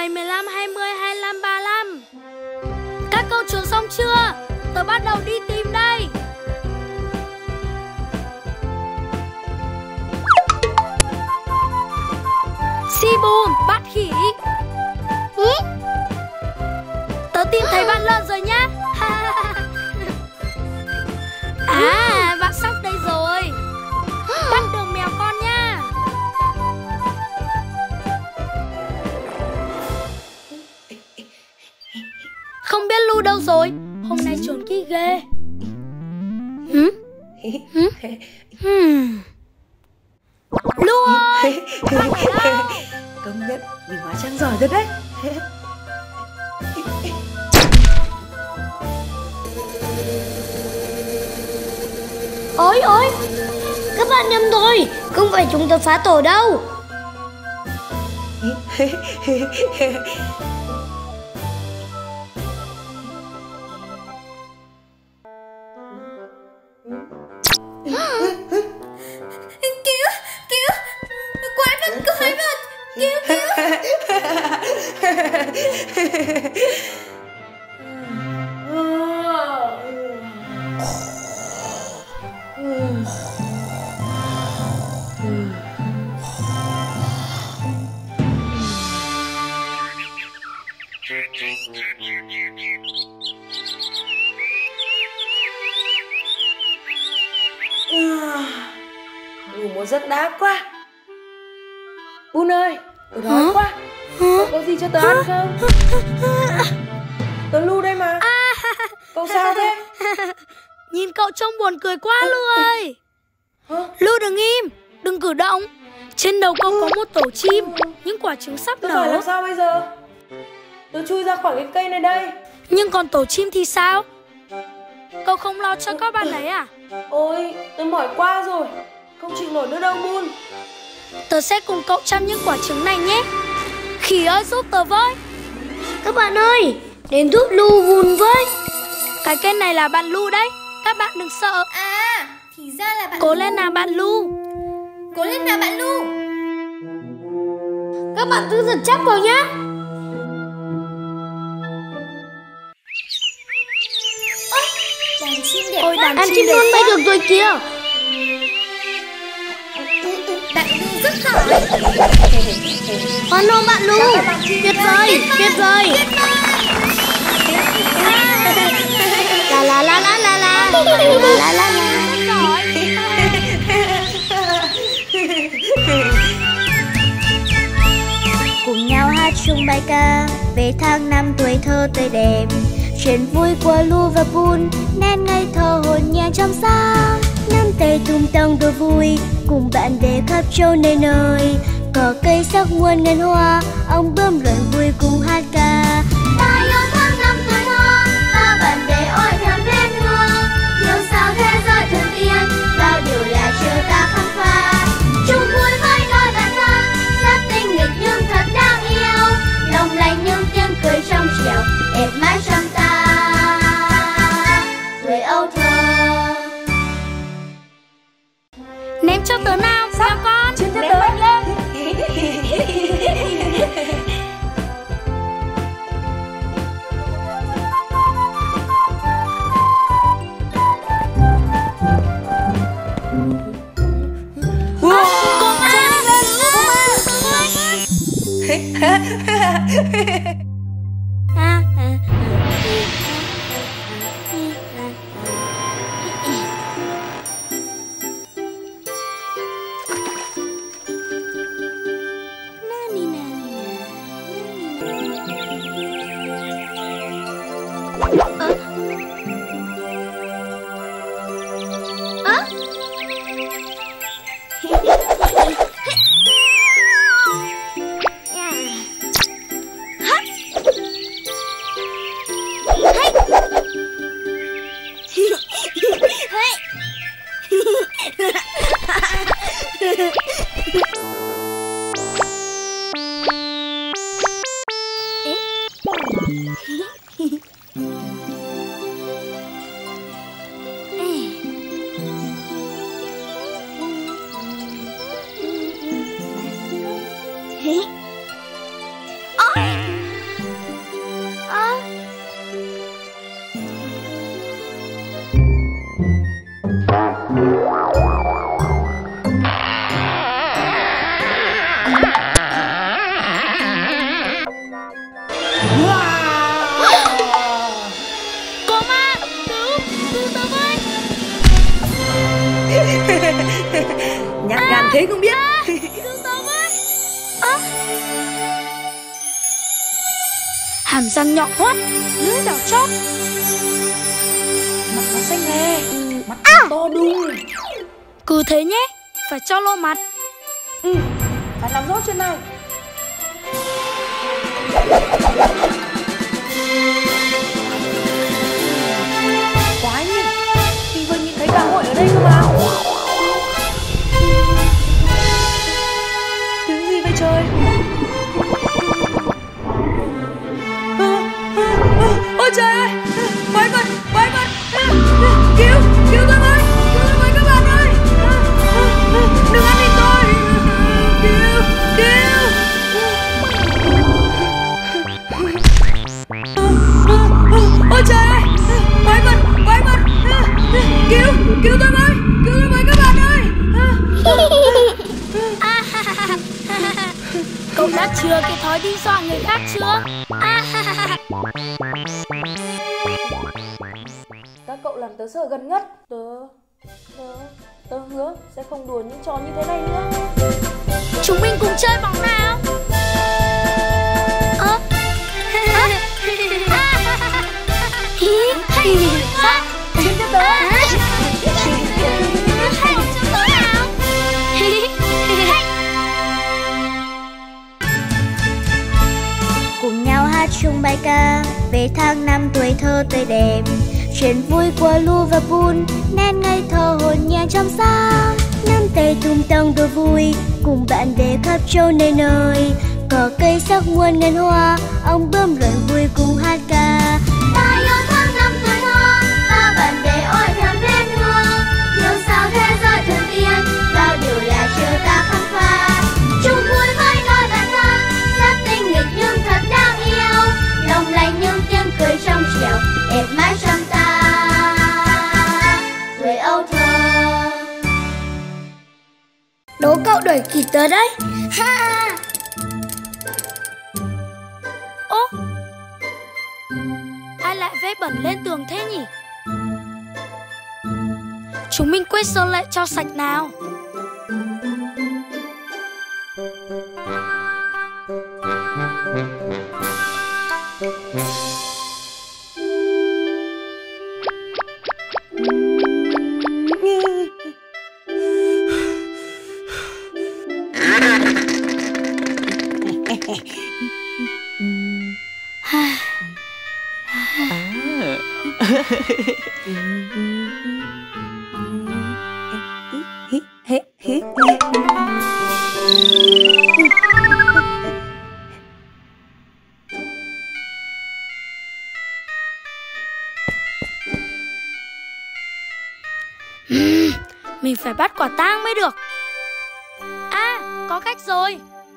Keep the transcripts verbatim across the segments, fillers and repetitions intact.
bảy, mười lăm, hai mươi, hai mươi lăm, ba mươi lăm. Các câu chuồn xong chưa? Tớ bắt đầu đi tìm đây. Si bùn, bạn khỉ. Ý? Tớ tìm thấy bạn lợn rồi nhá. À, bạn sóc đây rồi. Bắt được mèo con nha. Không biết Lu đâu rồi. Hôm nay trốn kỹ ghê. Hử? Hử? Hmm. Lu ơi, bạn ở đâu? Công nhận mình hóa trang giỏi thật đấy. Ôi ôi, các bạn nhầm rồi, không phải chúng ta phá tổ đâu. Cứu, cứu, quái vật, quái vật, cứu, cứu. Ngủ một giấc đã quá. Bun ơi, tớ đói quá. Cậu có gì cho tớ ăn không? Tớ Lu đây mà. Cậu sao thế? Nhìn cậu trông buồn cười quá Lu ơi. Lu đừng im, đừng cử động. Trên đầu cậu có một tổ chim, những quả trứng sắp Tớ phải nở. làm sao bây giờ? Tớ chui ra khỏi cái cây này đây. Nhưng còn tổ chim thì sao? Cậu không lo cho các bạn ấy à? Ôi, tớ mỏi quá rồi, không chịu nổi nữa đâu Bun. Tớ sẽ cùng cậu chăm những quả trứng này nhé. Khỉ ơi giúp tớ với. Các bạn ơi, đến giúp Lu Bùn với. Cái cây này là bạn Lu đấy. Các bạn đừng sợ. À, thì ra là bạn Cố Lu. lên nào bạn Lu. Cố lên nào bạn Lu. Các bạn cứ giật chắc vào nhá. Đàn chim đẹp Ôi, quá. đàn Ăn chim chim đẹp non bay quá. được rồi kìa. Bạn Lu rất giỏi. Hoan hô bạn Lu. Tuyệt vời, tuyệt vời. La la la la la la la la la la. Cùng nhau hát chung bài ca về tháng năm tuổi thơ tươi đẹp. Chuyện vui của Lu và Bun nên ngây thơ hồn nhiên trong sáng. Nắm tay tung tăng đùa vui cùng bạn bè khắp châu nơi nơi. Cỏ cây sắc muôn ngàn hoa, ông bướm luận vui cùng hát ca. Ta yêu tháng năm tuổi thơ và bạn bè ôi thầm lên hương. Yêu sao thế giới thần tiên, bao điều là chiều ta khám phá. Chung vui với đôi bạn thân, rất tinh nghịch nhưng thật đáng yêu. Lòng lành nhưng tiếng cười trong trẻo, đẹp mãi trong ta. Tuổi ấu thơ. Ném cho tớ nào, sao con? Cho tớ mạnh lên. đấy không biết. À, cứu tớ với. À. Hàm răng nhọn hoắt, lưỡi đỏ chót. Mặt nó xanh lè, mắt à. to đùng. Cứ thế nhé, phải cho lộ mặt. Ừ, phải làm rõ chuyện này. Quái nhỉ, mình vừa nhìn thấy cả hội ở đây cơ mà. Tiếng gì vậy trời? Ôi trời ơi, quái vật, quái vật. Cứu, cứu tôi với, cứu tôi với các bạn ơi. Đừng ăn thịt tôi. Cứu, cứu. Ôi trời ơi, quái vật, quái vật. Cứu, cứu tôi với, cứu tôi với các bạn ơi. Cậu đã chừa cái thói đi dọa người khác chưa? Các cậu làm tớ sợ gần ngất. Tớ, tớ, tớ hứa sẽ không đùa những trò như thế này nữa. Chúng mình cùng chơi bóng nào. Ơ Sao? Chiến cho tớ. Hay cho tớ nào. Cùng nhau hát chung bài ca về tháng năm tuổi thơ tươi đẹp. Chuyện vui của Liverpool nên ngây thơ hồn nhiên trong sáng. Nắm tay tung tăng đùa vui cùng bạn bè khắp châu nơi nơi. Cỏ cây sắc muôn ngàn hoa, ông bướm luận vui cùng hát ca. Ta yêu tháng năm tuổi thơ và bạn bè ôi thầm lên hương. Yêu sao thế giới thần tiên, bao điều là chờ ta khám phá. Chung vui với đôi bạn thân, rất tinh nghịch nhưng thật đáng yêu. Lòng lành nhưng tiếng cười trong trẻo, đẹp mãi trong ta. Tuổi ấu thơ. Đố cậu đuổi kịp tớ đấy. Ha. Ô, ai lại vẽ bẩn lên tường thế nhỉ? Chúng mình quét sơn lại cho sạch nào. Mình phải bắt quả tang mới được. À, có cách rồi.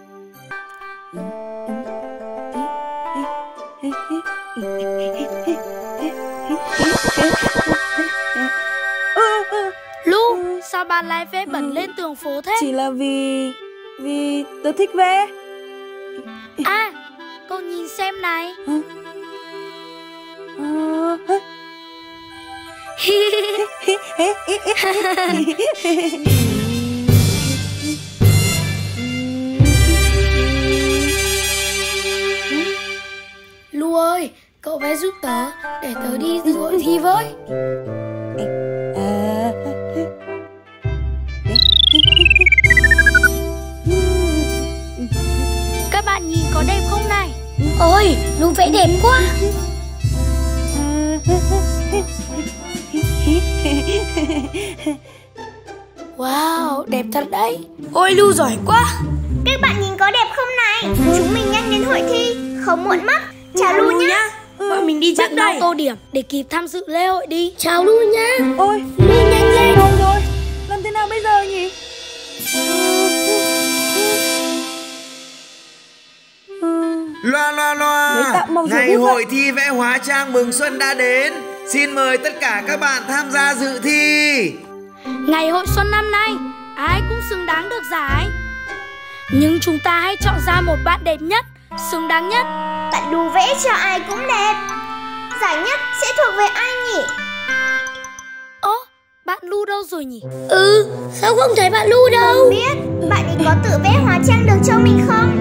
Lu, sao bạn lại vẽ bẩn lên tường phố thế? Chỉ là vì... vì tớ thích vẽ. À, cậu nhìn xem này. Hả? À, Lu ơi, cậu vẽ giúp tớ để tớ đi dự hội thi với. Các bạn nhìn có đẹp không này? Ôi, Lu vẽ đẹp quá. Wow, đẹp thật đấy. Ôi Lu giỏi quá. Các bạn nhìn có đẹp không này? Chúng mình nhanh đến hội thi, không muộn mất. Chào Lu nhá. Bọn mình đi trước đây. Bạn tô điểm để kịp tham dự lễ hội đi. Chào Lu nhá. ôi, Lu nhanh lên. rồi rồi, làm thế nào bây giờ nhỉ? Loa loa loa, ngày hội thi vẽ hóa trang mừng xuân đã đến. Xin mời tất cả các bạn tham gia dự thi. Ngày hội xuân năm nay, ai cũng xứng đáng được giải. Nhưng chúng ta hãy chọn ra một bạn đẹp nhất, xứng đáng nhất. Bạn Lu vẽ cho ai cũng đẹp. Giải nhất sẽ thuộc về ai nhỉ? Ơ, Bạn Lu đâu rồi nhỉ? Ừ, sao không thấy bạn Lu đâu? Không biết, bạn ấy có tự vẽ hóa trang được cho mình không?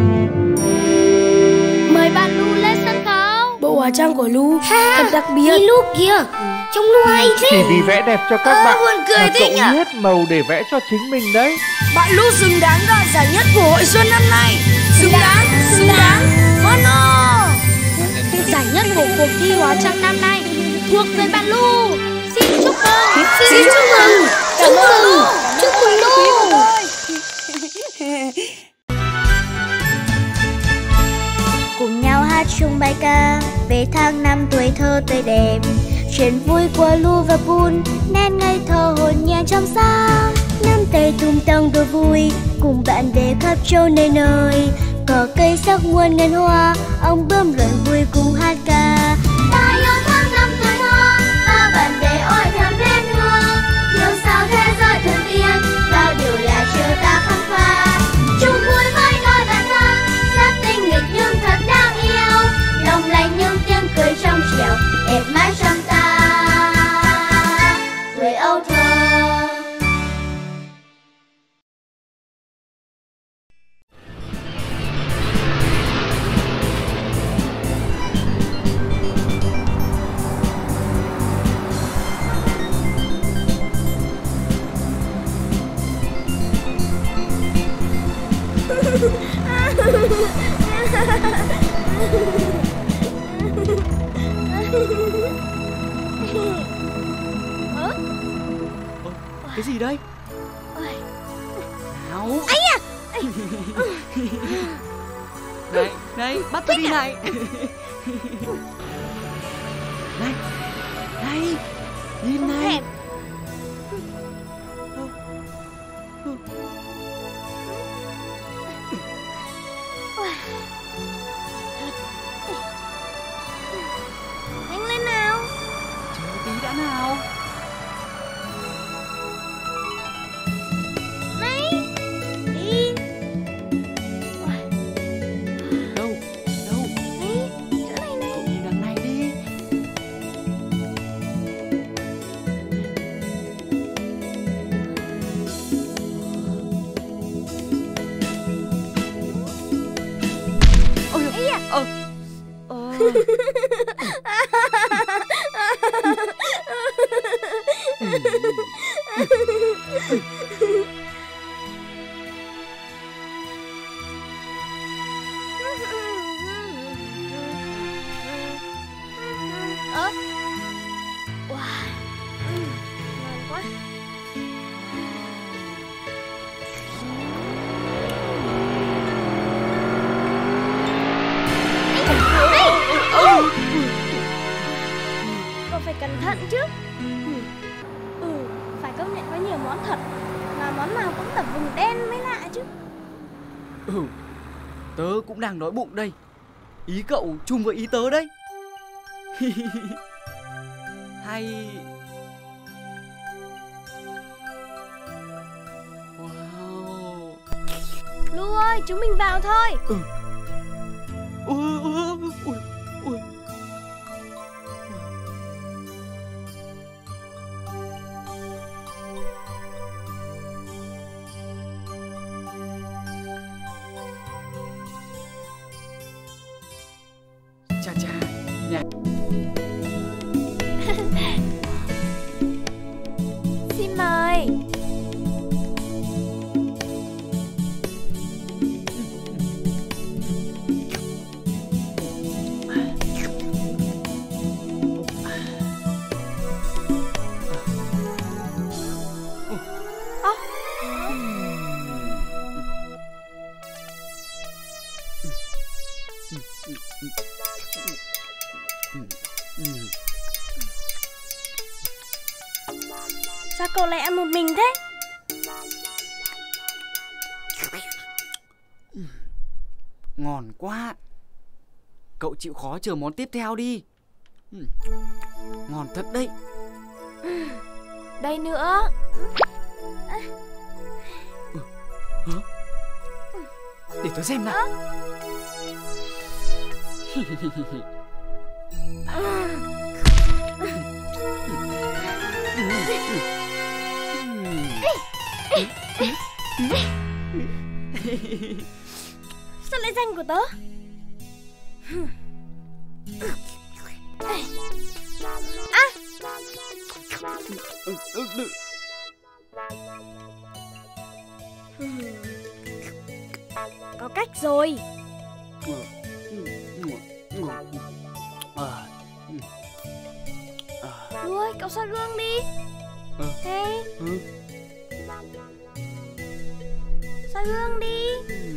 Mời bạn Lu lên sân khấu. Bộ hóa trang của Lu Ha, thật đặc biệt. Lu kìa, trông Lu hay thế. Chỉ vì vẽ đẹp cho các Ờ, bạn buồn cười mà thế cậu nhỉ? hết màu để vẽ cho chính mình đấy. Bạn Lu xứng đáng đoạt giải nhất của hội xuân năm nay. Xứng đáng, xứng đáng. Mono. Giải nhất của cuộc thi hóa trang năm nay thuộc về bạn Lu. Xin chúc mừng. Xin chúc mừng, chúc mừng, chúc mừng Lu. Cùng nhau hát chung bài ca về tháng năm tuổi thơ tươi đẹp. Chuyện vui của Lu và Bun nên ngây thơ hồn nhiên trong sáng. Năm tay tung tăng đùa vui cùng bạn bè khắp châu nơi nơi. Cỏ cây sắc muôn ngàn hoa, ông bướm luận vui cùng hát ca. Ta yêu tháng năm tuổi thơ và bạn bè ôi thầm bên hương. Yêu sao thế giới thân tiên, bao điều là chiều ta khám phá. Chung vui với đôi bạn thân, rất tinh nghịch nhưng thật đáng yêu. Lòng lành nhưng tiếng cười trong trẻo, đẹp mãi trong ta. Tuổi ấu thơ. Cái gì đây? Nào. Ấy à. Này, này, bắt tôi đi này. Này, này, nhìn này. Nhanh lên nào. Chờ tí đã nào. Này, đi. Đâu, đâu? Này, chỗ này này. Cậu nhìn đằng này đi. Ôi, Ấy à. ờ, ờ. Ơ. Wow. Ừ, ngon quá. Cậu phải cẩn thận chứ. Ừ, phải công nhận có nhiều món thật. Mà món nào cũng tập vùng đen mới lạ chứ. Ừ, tớ cũng đang đói bụng đây. Ý cậu chung với ý tớ đấy. Hay... Wow. Lu ơi, chúng mình vào thôi. Ừ. Ui, ui, ui, ui. Chà chà, nhà. Xin mời. Sao cậu lại ăn một mình thế? Ngon quá. Cậu chịu khó chờ món tiếp theo đi. Ngon thật đấy. Đây nữa. Hả? Để tôi xem nào. Sao lại danh của tớ? À! Có cách rồi. Ui, cậu soi gương đi. Hey. Soi gương đi.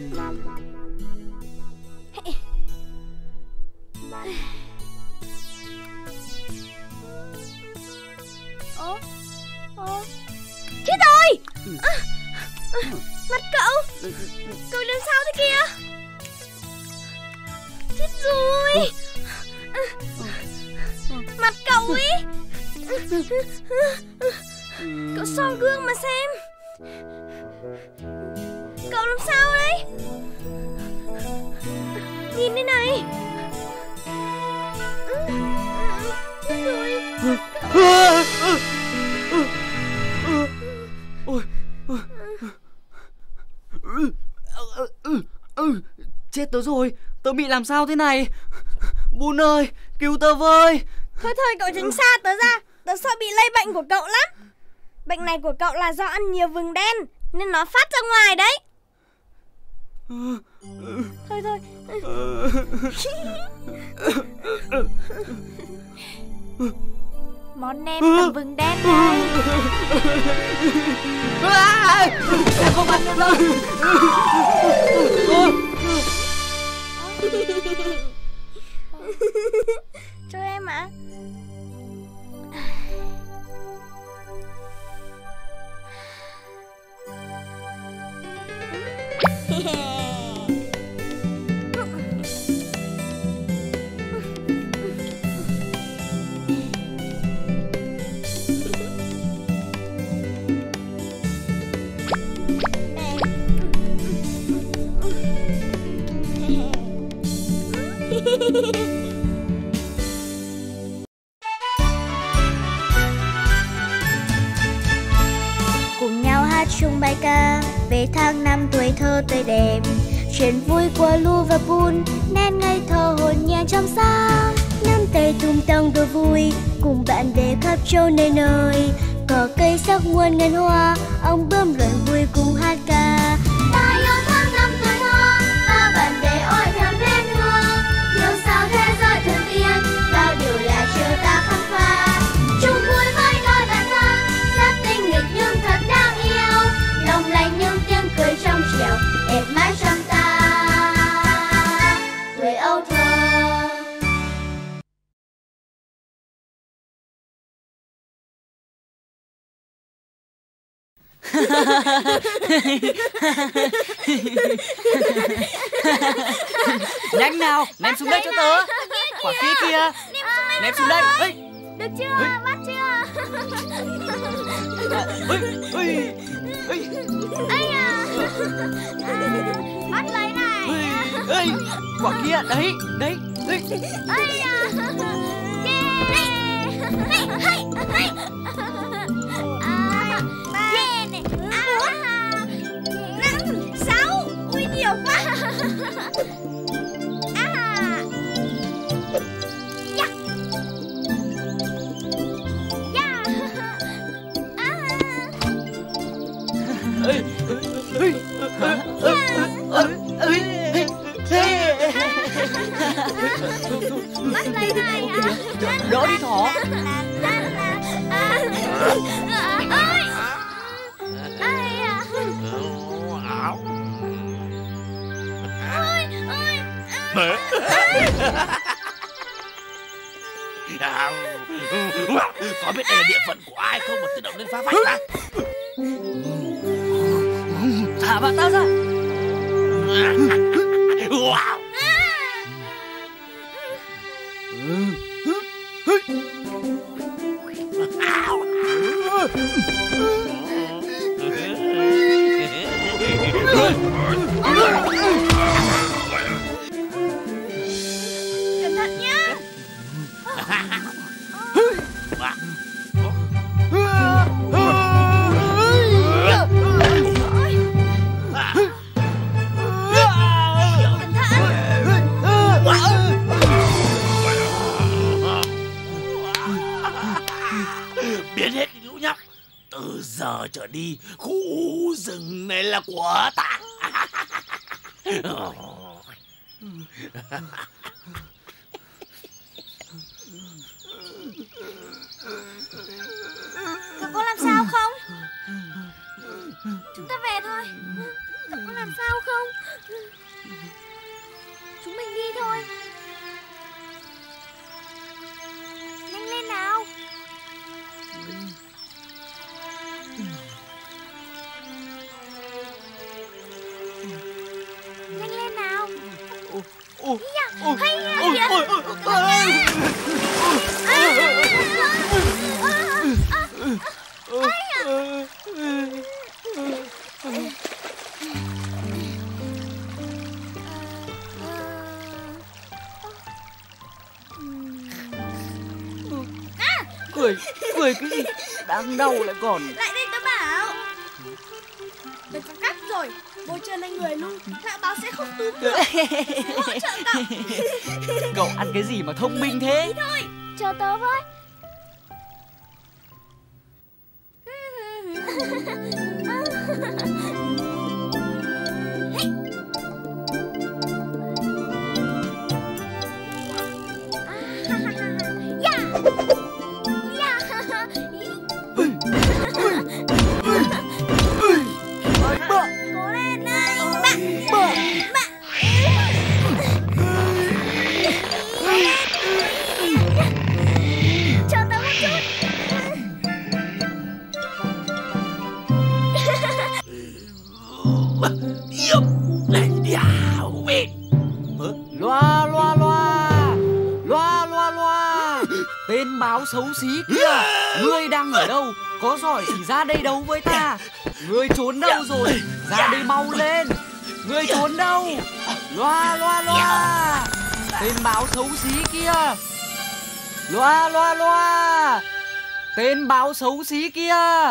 Ồ, ồ. Chết rồi. À, à, mặt cậu. Cậu làm sao thế kia? Chết rồi. À, mặt cậu ấy. Cậu soi gương mà xem. Cậu làm sao đấy? Nhìn đây này. Chết rồi. Chết tớ rồi. Tớ bị làm sao thế này? Bun ơi, cứu tớ với. Thôi thôi cậu tránh xa tớ ra. Tớ sợ bị lây bệnh của cậu lắm. Bệnh này của cậu là do ăn nhiều vừng đen nên nó phát ra ngoài đấy. Thôi thôi. Món nem là vừng đen này. Em không ăn nữa đâu. Cho em ạ. Cùng nhau hát chung bài ca về tháng năm tuổi thơ tươi đẹp. Chuyện vui của Lu và Bun nên ngây thơ hồn nhiên trong sáng. Nắm tay tung tăng đùa vui cùng bạn bè khắp châu nơi nơi. Cỏ cây sắc muôn ngàn hoa, ông bướm luận vui cùng hát ca. Ta yêu tháng năm tuổi thơ và bạn bè ôi thầm lên hương. Yêu sao thế giới thường tiên, bao điều là chiều ta khám phá. Chung vui với đôi bạn thân, rất tinh nghịch nhưng thật đáng yêu. Lòng lành nhưng tiếng cười trong trẻo, đẹp mãi trong ta. Tuổi ấu thơ. Nhanh nào, ném xuống đây cho tớ. Quả kia kìa. Ném xuống đây. Ê. Được chưa? Ê. Bắt chưa? Ê. Ê. Ê. Ây à. Bắt lấy này. Ê. Quả kia, đấy, đấy, đấy. Ây à. Yeah. Hay, hay, hay. À, ba. Yeah này. À, năm, sáu. Ui nhiều quá. À. Yeah. Yeah. À. Ê. Ê. Ê. Ê. Bắt lấy này hả? Đỡ đi thỏ. Có biết đây là địa phận của ai không mà tự động lên phá vách ra? Thả bạn tao ra. Wow. Cẩn thận nhá. Từ giờ trở đi, khu rừng này là của ta. Cậu có làm sao không? Chúng ta về thôi. Cậu có làm sao không? Chúng mình đi thôi. Nhanh lên nào. Nhanh lên nào. Hay à, kìa. Cười, cười cái gì? Đang đau lại còn. Lại đây tớ bảo. Đừng có cắt rồi. Bôi trơn lên người luôn. Lão báo sẽ không túm được. Sẽ hỗ trợ cậu. Cậu ăn cái gì mà thông minh thế? Đi thôi. Chờ tớ với. Cố lên này. Bạ. Bạ. Chờ tớ một chút. Loa loa loa, loa loa loa. Tên báo xấu xí kia, ngươi đang ở đâu? Có giỏi thì ra đây đấu với ta. Ngươi trốn đâu rồi? Ra đây mau lên. Ngươi trốn đâu? Loa loa loa. Tên báo xấu xí kia. Loa loa loa. Tên báo xấu xí kia.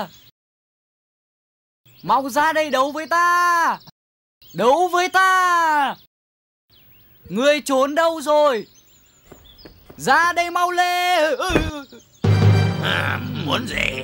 Mau ra đây đấu với ta. Đấu với ta. Ngươi trốn đâu rồi? Ra đây mau lên. À, muốn gì?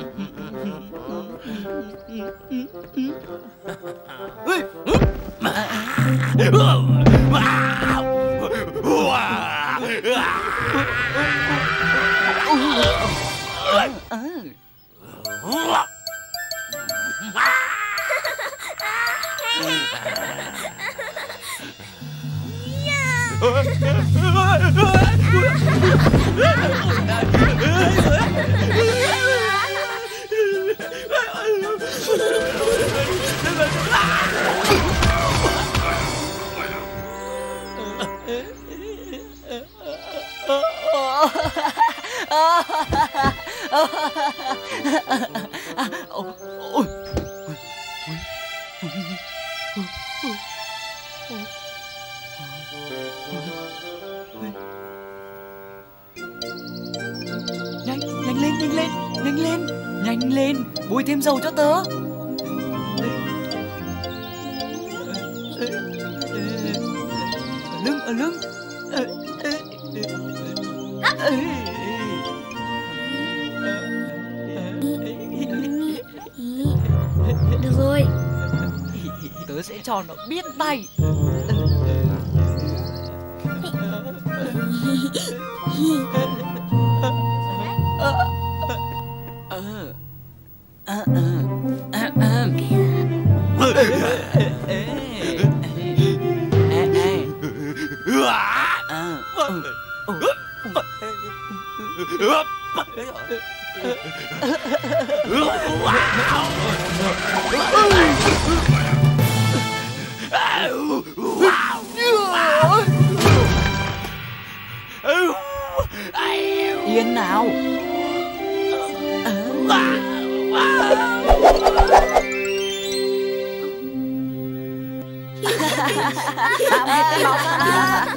Nhanh, nhanh lên, nhanh lên, nhanh lên, nhanh lên, bôi thêm dầu cho tớ. Ở lưng, ở lưng. Được rồi. Tớ sẽ cho nó biết tay. Yên nào. Tạm hết cái bóng ra.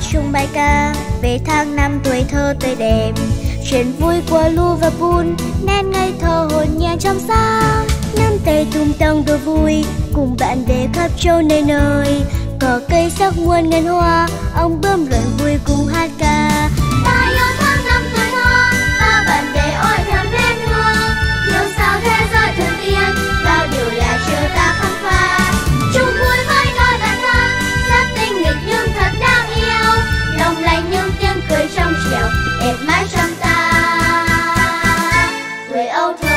chung bài ca về tháng năm tuổi thơ tươi đẹp. Chuyện vui của Lu và Bun nên ngây thơ hồn nhiên trong sáng. Năm tây tung tăng đùa vui cùng bạn bè khắp châu nơi nơi. Cỏ cây sắc muôn ngàn hoa, ông bướm luận vui cùng hát ca. Ta yêu tháng năm tuổi thơ, ta bạn bè ôi thầm lên hương. Yêu sao thế giới thường yên, bao điều là chờ ta khám phá. Chung vui với đôi bạn thân, rất tinh nghịch nhưng thật đáng yêu. Lòng lành nhưng tiếng cười trong trẻo, đẹp mãi trong ta. Tuổi ấu thơ.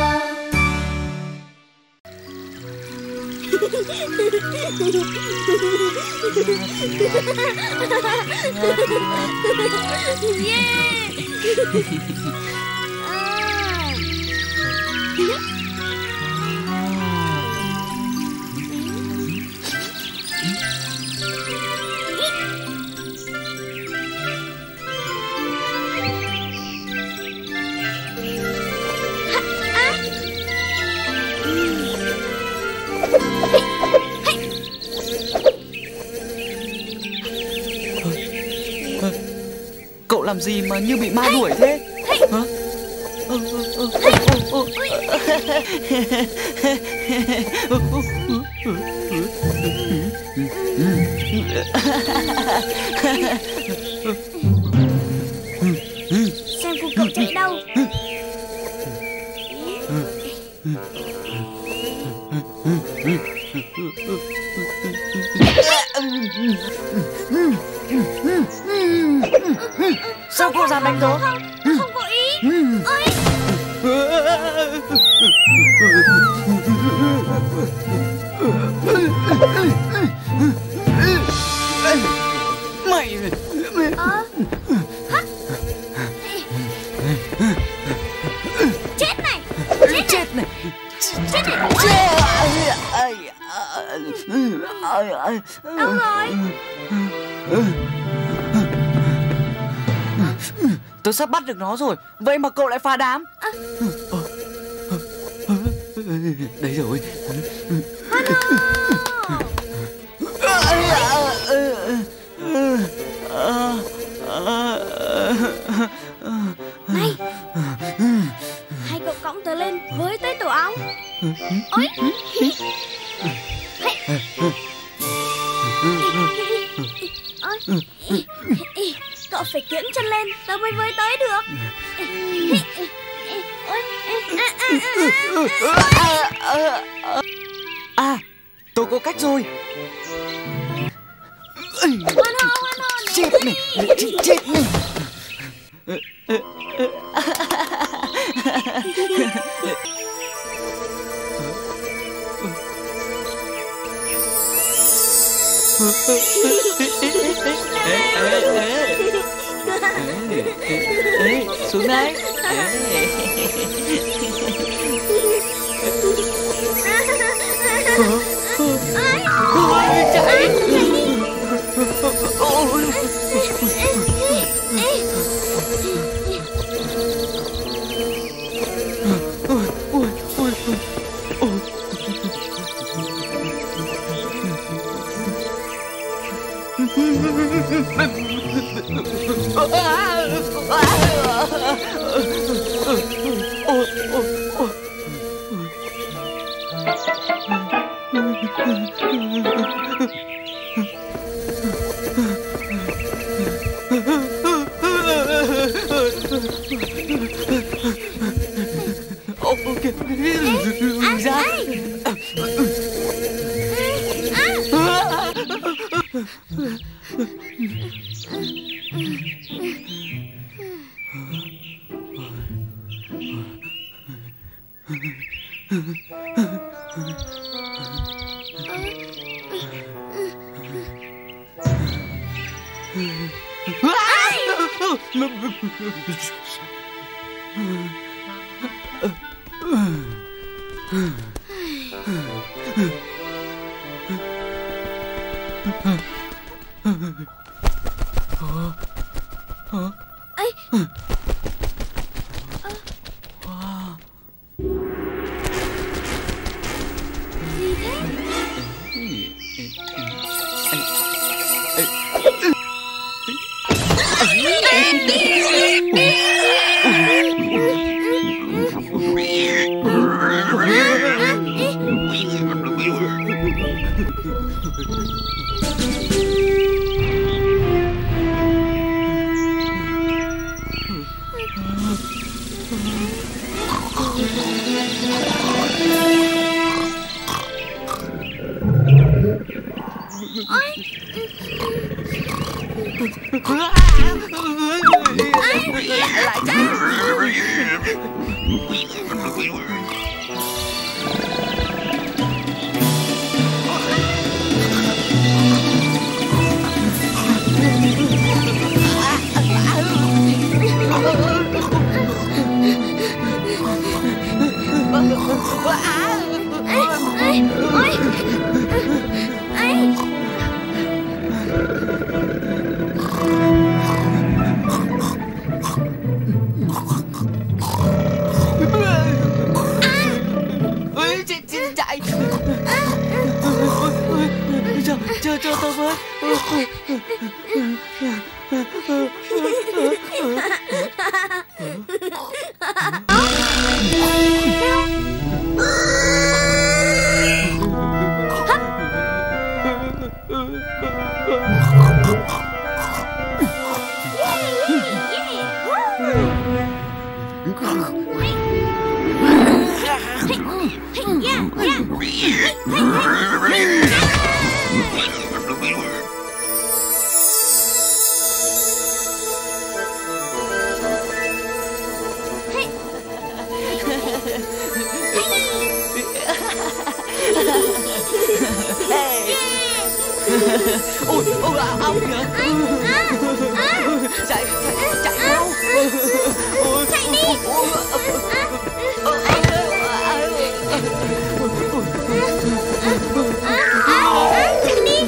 Cậu làm gì mà như bị ma đuổi thế? Hả? Ờ, ờ, ờ, ờ, ờ. Xem cô cậu chạy đâu. Sao cô dám đánh tớ? Không, không có ý. Ôi. Mày Ờ. Chết này. chết này. Chết này. Đâu rồi? Tớ sắp bắt được nó rồi. Vậy mà cậu lại phá đám. À. Đấy rồi. Này, hai cậu cõng tớ lên với tới tổ ong. Ôi. Ôi. Cậu phải kiễng chân lên tớ mới với tới được. À, tôi có cách rồi. Hoan hô, hoan hô, Chết này, chết, chết này. Xuống đây. Chạy. Chờ chờ tôi với. Ôi, ôi, à, ông kìa. Chạy, chạy, chạy đâu? Chạy đi. Chạy đi.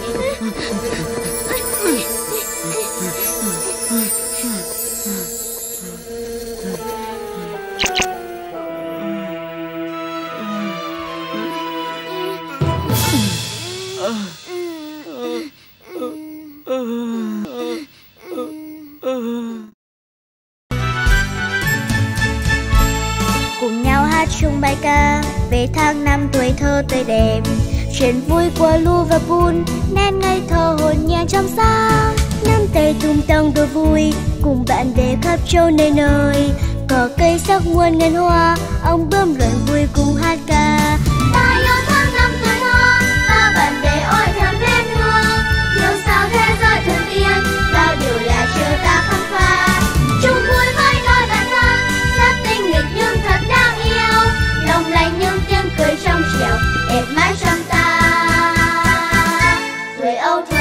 Cùng nhau hát chung bài ca về tháng năm tuổi thơ tươi đẹp, chuyện vui của Liverpool nên ngây thơ hồn nhiên trong sáng. Năm tay tung tăng đùa vui cùng bạn bè khắp châu nơi nơi, cỏ cây sắc muôn ngàn hoa, ông bướm luận vui cùng hát ca. Ta yêu tháng năm tuổi thơ, ta bạn bè ôi thầm bên hương, yêu sao thế giới thường yên, bao điều là chưa ta khám phá. Chung vui với đôi bạn thân, rất tinh nghịch nhưng thật đáng yêu, lòng lành nhưng tiếng cười trong trẻo, đẹp mãi trong ta. Tuổi âu thơ.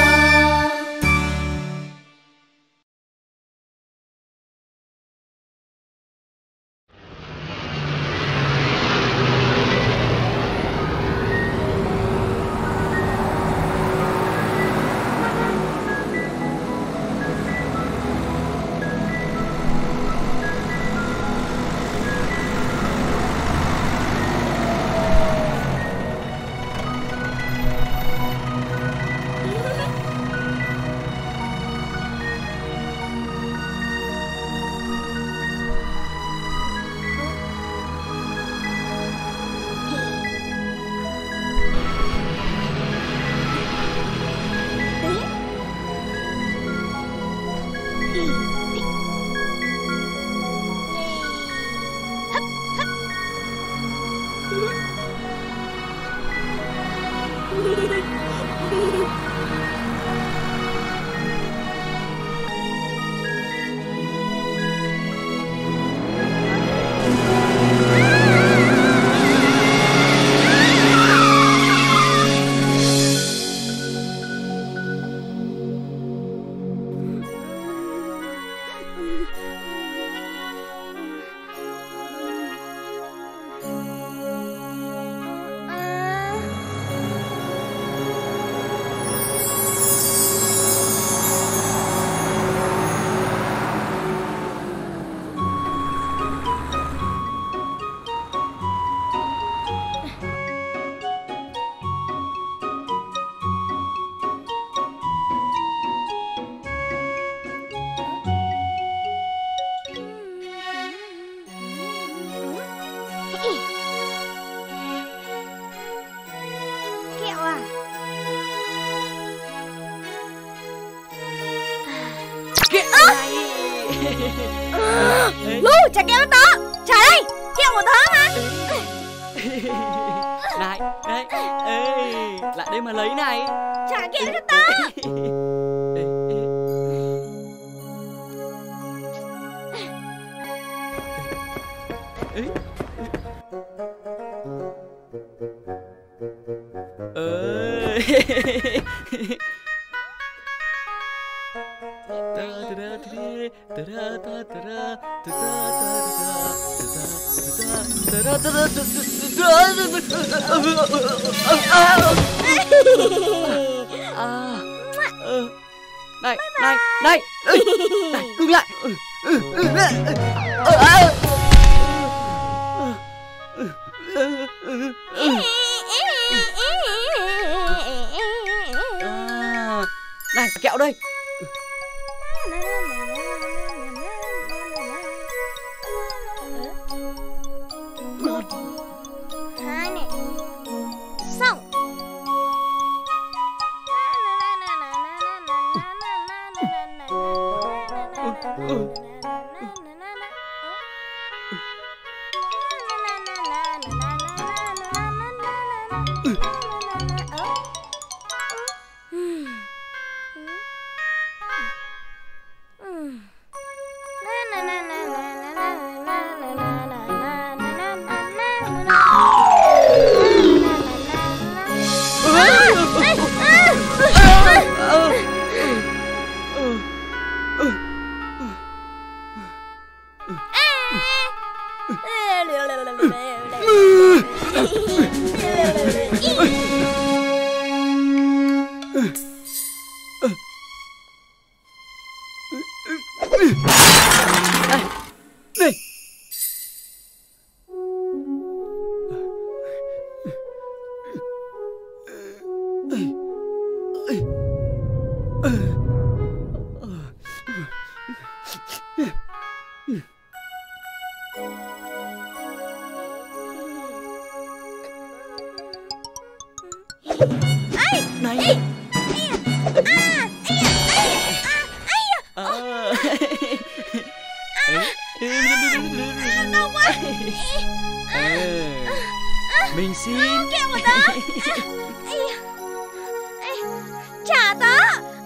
Trả kẹo cho tớ. Trả đây, kẹo của tớ mà. Này, này, ê, lại đây mà lấy này. Trả kẹo cho tớ. Ê, ê. Ê. Ê. Này, này, này, này, đừng lại. Này, kẹo đây. Một, hai này, xong. Này. Đau quá. Mình xin kẹo của tớ. Trả tớ.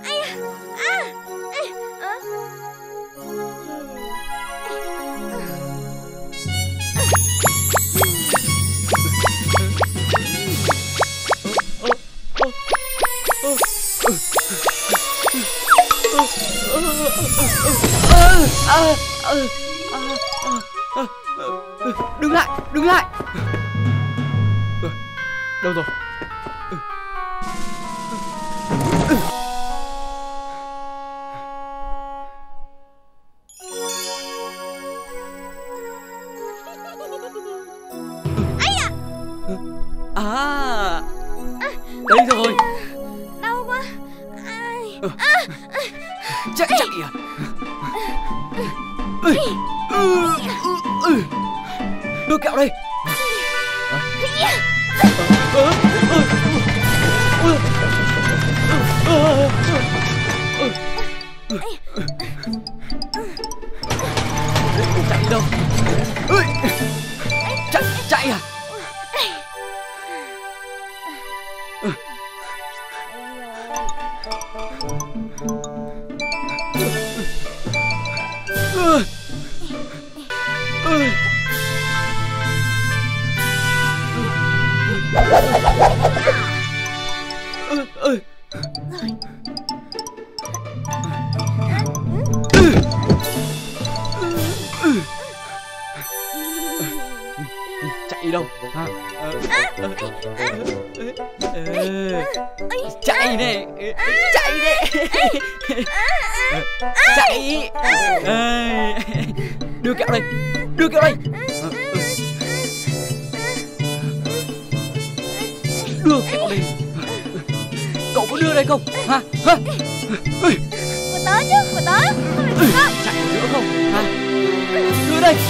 Đừng lại, đừng lại. Đâu rồi? À, đây rồi. Đau quá. Ai? Chạy chạy à? Đưa kẹo đây. Chạy đi đâu? Chạy chạy à? Chạy đi đâu? À, à, à, chạy này, chạy này, chạy. Đưa kẹo đây, đưa kẹo đây. Đưa kẹo đây. Cậu có đưa đây không? Hả? Hả? Của tớ chứ, của tớ. Không phải của tớ. Chạy nữa không? Hả? Đưa đây.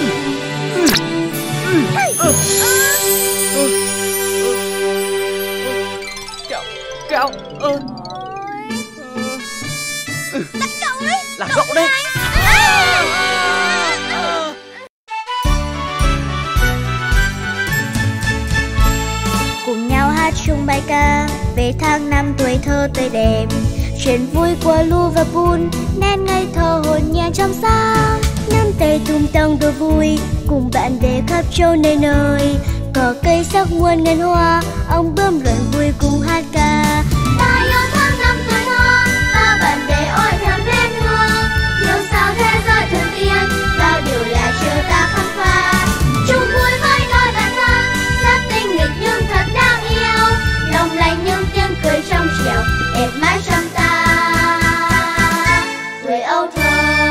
Kẹo, kẹo. Đánh cậu đấy. Là cậu đây. bài ca về tháng năm tuổi thơ tươi đẹp. Chuyện vui của Liverpool nên ngây thơ hồn nhiên trong sáng. Năm tay tung tăng đùa vui cùng bạn bè khắp châu nơi nơi. Cỏ cây sắc muôn ngàn hoa, ông bướm luận vui cùng hát ca. Ta yêu tháng năm tuổi thơ, ta bạn bè ôi thầm bên hương. Yêu sao thế giới thuần tiên, bao điều là chờ ta khám phá. Chung vui với đôi bạn thân, rất tinh nghịch nhưng thật đáng yêu. Lòng lành nhưng tiếng cười trong trẻo, đẹp mãi trong ta. Tuổi ấu thơ.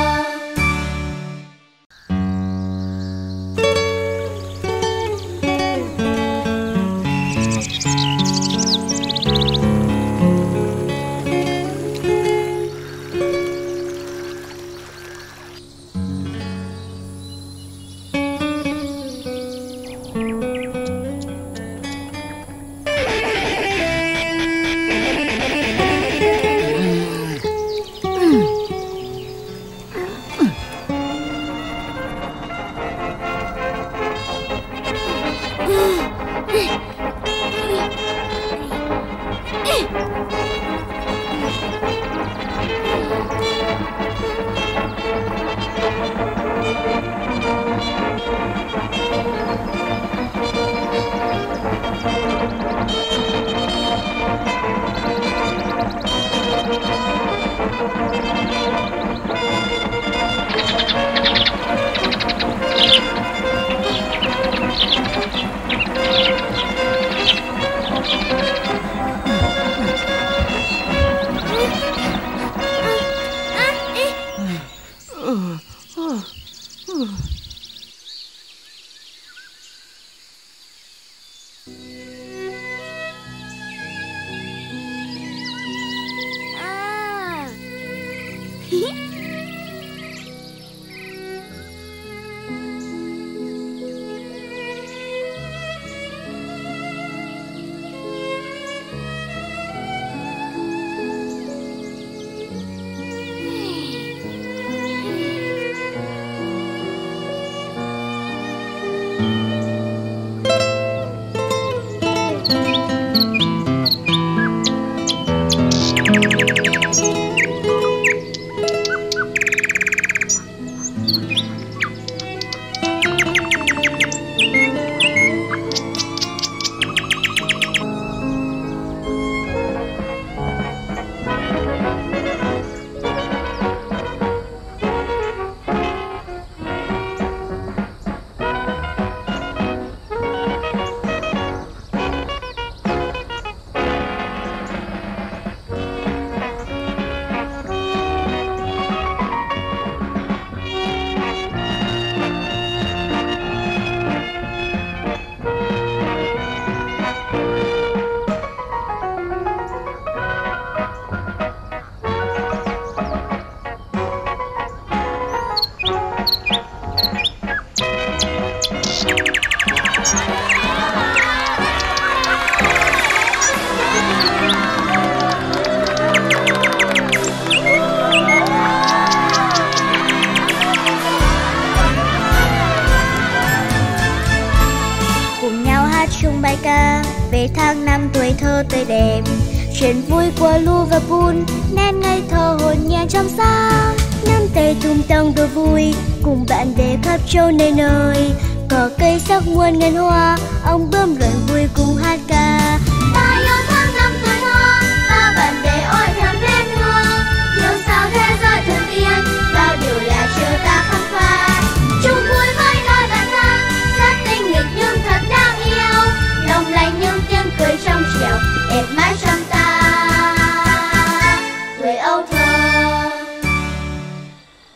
bài ca về tháng năm tuổi thơ tươi đẹp. Chuyện vui của Liverpool nên ngây thơ hồn nhiên trong sáng. Nắm tay tung tăng đùa vui cùng bạn bè khắp châu nơi nơi. Cỏ cây sắc muôn ngàn hoa, ông bướm luận vui cùng hát ca.